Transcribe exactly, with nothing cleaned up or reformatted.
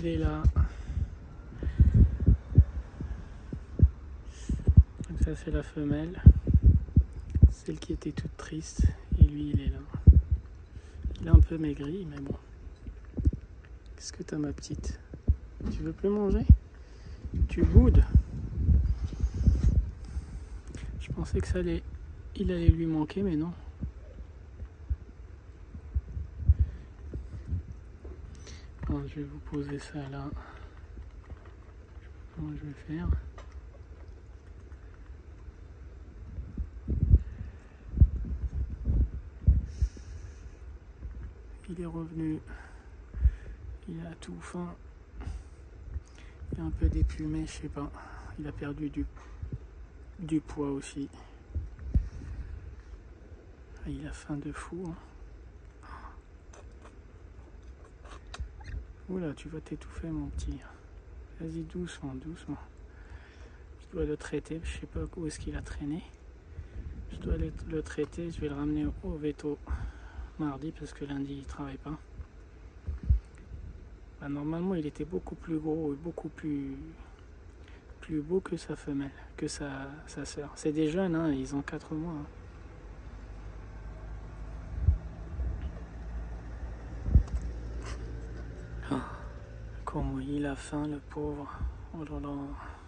il est là. Donc ça c'est la femelle, celle qui était toute triste, et lui il est là. Il est un peu maigri, mais bon. Qu'est-ce que t'as ma petite? Tu veux plus manger? Tu boudes? Je pensais que ça allait, il allait lui manquer, mais non. Bon, je vais vous poser ça là. Comment je vais faire? Il est revenu. Il a tout faim. Il est un peu déplumé, je sais pas. Il a perdu du, du poids aussi. Ah, il a faim de fou. Hein. Oula, tu vas t'étouffer mon petit. Vas-y doucement, doucement. Je dois le traiter, je sais pas où est-ce qu'il a traîné. Je dois le, le traiter, je vais le ramener au veto mardi parce que lundi il travaille pas. Bah, normalement il était beaucoup plus gros et beaucoup plus plus beau que sa femelle, que sa, sa sœur. C'est des jeunes, hein, ils ont quatre mois. Hein. Oh, comment il a faim le pauvre. Oh là là.